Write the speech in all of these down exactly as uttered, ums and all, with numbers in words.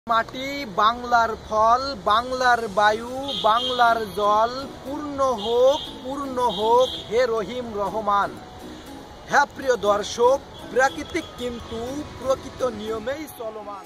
মাটি বাংলার ফল, বাংলার বায়ু, বাংলার জল, পূর্ণ হোক পূর্ণ হোক হে রহিম রহমান। হ্যাঁ প্রিয় দর্শক, প্রাকৃতিক কিন্তু প্রকৃত নিয়মেই চলমান।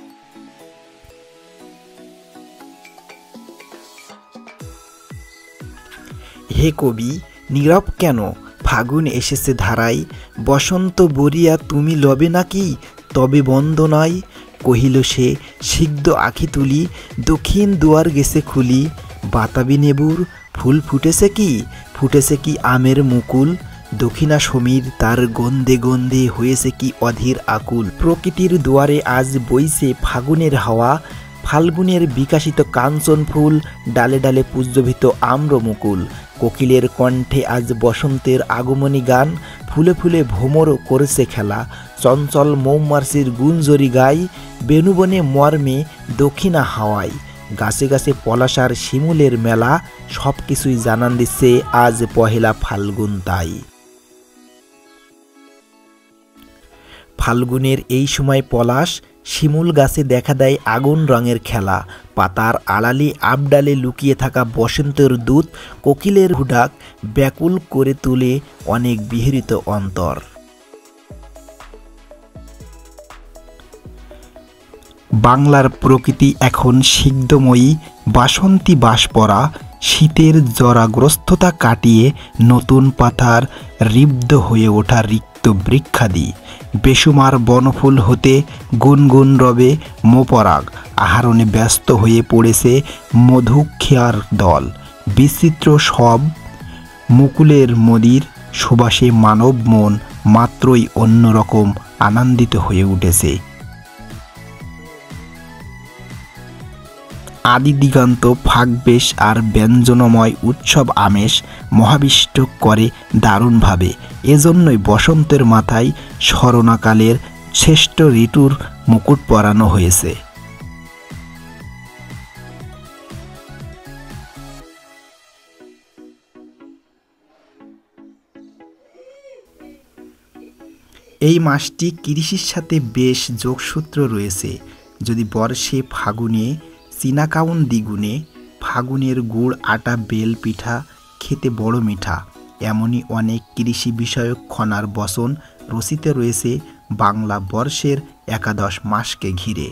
হে কবি, নীরব কেন? ফাগুন এসেছে ধারায়, বসন্ত বরিয়া তুমি লবে নাকি? তবে বন্দনায় কহিল সে, সিগ্ধ আখি তুলি, দক্ষিণ দুয়ার গেছে খুলি। বাতাবি নেবুর ফুল ফুটেছে কি? ফুটেছে কি আমের মুকুল? দক্ষিণা সমীর তার গন্ধে গন্ধে হয়েছে কি অধীর আকুল। প্রকৃতির দুয়ারে আজ বইছে ফাগুনের হাওয়া, ফাল্গুনের বিকাশিত কাঞ্চন ফুল, ডালে ডালে পূজ্যভিত আম্র মুকুল। কোকিলের কণ্ঠে আজ বসন্তের আগমনী গান, ফুলে ফুলে ভ্রমর করেছে খেলা। চঞ্চল মৌমাছির গুঞ্জরি গাই, বেণুবনে মর্মে দক্ষিণা হাওয়ায়। গাছে গাছে পলাশার শিমুলের মেলা, সব কিছুই জানান দিচ্ছে আজ পহেলা ফাল্গুন। তাই ফাল্গুনের এই সময় পলাশ শিমুল গাছে দেখা দেয় আগুন রঙের খেলা। পাতার আড়ালে আবডালে লুকিয়ে থাকা বসন্তের দূত, কোকিলের হুডাক ব্যাকুল করে তোলে অনেক বিহরিত অন্তর। বাংলার প্রকৃতি এখন সিগ্ধময়ী, বাসন্তী বাস পরা, শীতের জরাগ্রস্ততা কাটিয়ে নতুন পাতার ঋব্ধ হয়ে ওঠা রিক্ত বৃক্ষাদি। বেসুমার বনফুল হতে গুনগুন রবে মোপরাগ, আহরণে ব্যস্ত হয়ে পড়েছে মধুক্ষার দল। বিচিত্র সব মুকুলের মদির সুবাসে মানব মন মাত্রই অন্যরকম আনন্দিত হয়ে উঠেছে। আদি দিগন্ত ফাঁকবেশ আর ব্যঞ্জনময় উৎসব আমেষ মহাবিষ্ট করে দারুণভাবে। এজন্যই বসন্তের মাথায় স্মরণকালের শ্রেষ্ঠ ঋতুর মুকুট পরানো হয়েছে। এই মাসটি কৃষির সাথে বেশ যোগসূত্র রয়েছে। যদি বর্ষে ফাগুনে চীনাকাউন দ্বিগুণে, ফাগুনের গুড় আটা বেল পিঠা খেতে বড় মিঠা, এমনই অনেক কৃষি বিষয়ক খনার বচন রচিত রয়েছে বাংলা বর্ষের একাদশ মাসকে ঘিরে।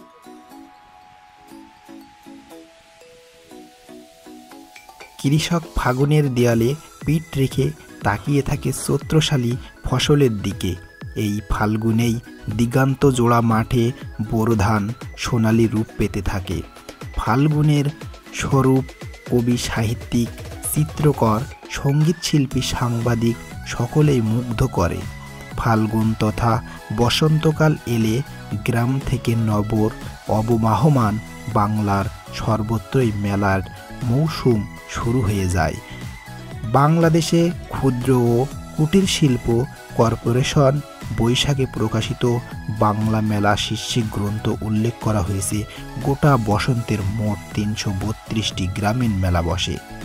কৃষক ফাগুনের দেয়ালে পিঠ রেখে তাকিয়ে থাকে চৈত্রশালী ফসলের দিকে। এই ফাল্গুনেই দিগান্ত জোড়া মাঠে বোরো ধান সোনালি রূপ পেতে থাকে। ফাল্গুনের স্বরূপ কবি, সাহিত্যিক, চিত্রকর, সঙ্গীতশিল্পী, সাংবাদিক সকলেই মুগ্ধ করে। ফাল্গুন তথা বসন্তকাল এলে গ্রাম থেকে নবর অবমাহমান বাংলার সর্বত্রই মেলার মৌসুম শুরু হয়ে যায়। বাংলাদেশে ক্ষুদ্র ও কুটির শিল্প কর্পোরেশন বৈশাখে প্রকাশিত বাংলা মেলা শীর্ষক গ্রন্থ উল্লেখ করা হয়েছে গোটা বসন্তের মোট তিনশো বত্রিশটি গ্রামীণ মেলা বসে।